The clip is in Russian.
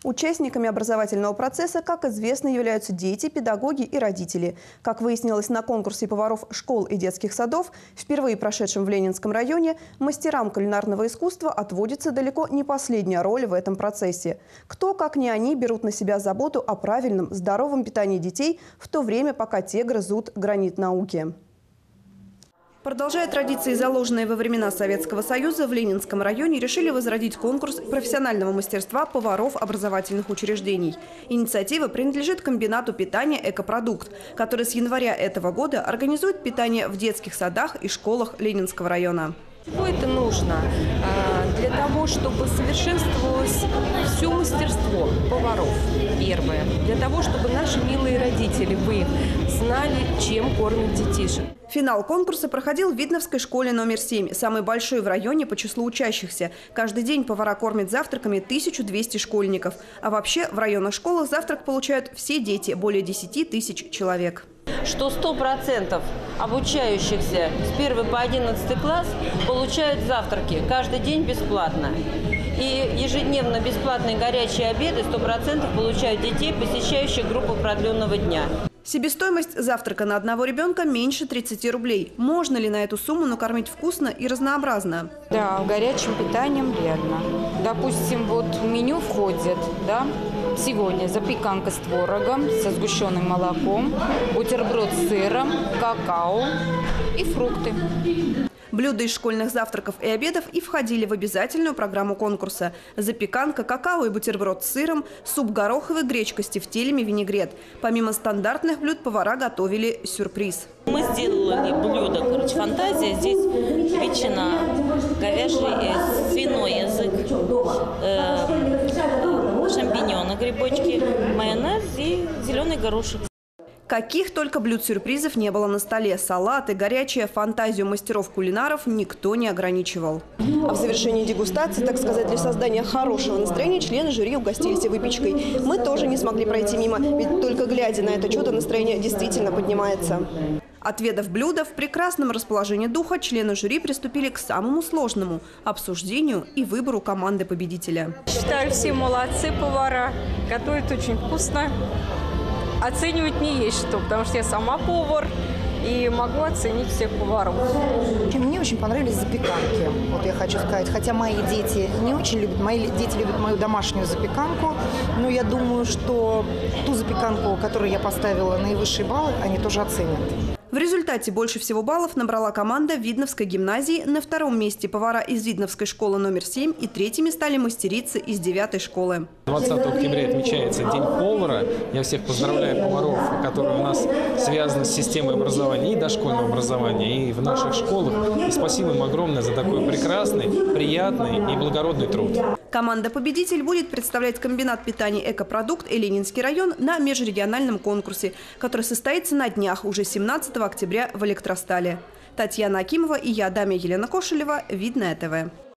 Участниками образовательного процесса, как известно, являются дети, педагоги и родители. Как выяснилось на конкурсе поваров школ и детских садов, впервые прошедшем в Ленинском районе, мастерам кулинарного искусства отводится далеко не последняя роль в этом процессе. Кто, как не они, берут на себя заботу о правильном, здоровом питании детей, в то время, пока те грызут гранит науки. Продолжая традиции, заложенные во времена Советского Союза, в Ленинском районе решили возродить конкурс профессионального мастерства поваров образовательных учреждений. Инициатива принадлежит комбинату питания «Экопродукт», который с января этого года организует питание в детских садах и школах Ленинского района. Чего это нужно? Для того, чтобы совершенствовалось все мастерство поваров. Первое. Для того, чтобы наши милые родители, вы знали, чем кормят детишек. Финал конкурса проходил в Видновской школе номер 7, самой большой в районе по числу учащихся. Каждый день повара кормят завтраками 1200 школьников. А вообще в районных школах завтрак получают все дети, более 10 тысяч человек. Что 100% обучающихся с 1 по 11 класс получают завтраки каждый день бесплатно. И ежедневно бесплатные горячие обеды 100% получают детей, посещающих группу продленного дня. Себестоимость завтрака на одного ребенка меньше 30 рублей. Можно ли на эту сумму накормить вкусно и разнообразно? Да, горячим питанием реально. Допустим, вот в меню входит, да, сегодня запеканка с творогом, со сгущенным молоком, бутерброд с сыром, какао и фрукты. Блюда из школьных завтраков и обедов и входили в обязательную программу конкурса. Запеканка, какао и бутерброд с сыром, суп гороховый, гречка с тефтелями, винегрет. Помимо стандартных блюд повара готовили сюрприз. Мы сделали блюдо, фантазия. Здесь ветчина, говяжий, свиной язык, шампиньоны, грибочки, майонез и зеленый горошек. Каких только блюд-сюрпризов не было на столе. Салаты, горячая фантазию мастеров-кулинаров никто не ограничивал. А в завершении дегустации, так сказать, для создания хорошего настроения, члены жюри угостились выпечкой. Мы тоже не смогли пройти мимо, ведь только глядя на это чудо, настроение действительно поднимается. Отведав блюдо, в прекрасном расположении духа члены жюри приступили к самому сложному – обсуждению и выбору команды победителя. Считаю, все молодцы повара, готовят очень вкусно. Оценивать не есть что, потому что я сама повар и могу оценить всех поваров. Мне очень понравились запеканки, вот я хочу сказать. Хотя мои дети не очень любят, мои дети любят мою домашнюю запеканку, но я думаю, что ту запеканку, которую я поставила наивысшие баллы, они тоже оценят. В результате больше всего баллов набрала команда Видновской гимназии. На втором месте повара из Видновской школы номер 7 и третьими стали мастерицы из 9-й школы. 20 октября отмечается День повара. Я всех поздравляю поваров, которые у нас связаны с системой образования и дошкольного образования, и в наших школах. И спасибо им огромное за такой прекрасный, приятный и благородный труд. Команда-победитель будет представлять комбинат питания «Экопродукт» и Ленинский район на межрегиональном конкурсе, который состоится на днях, уже 17 октября в Электростале. Татьяна Акимова и я, Дамья Елена Кошелева, Видное ТВ.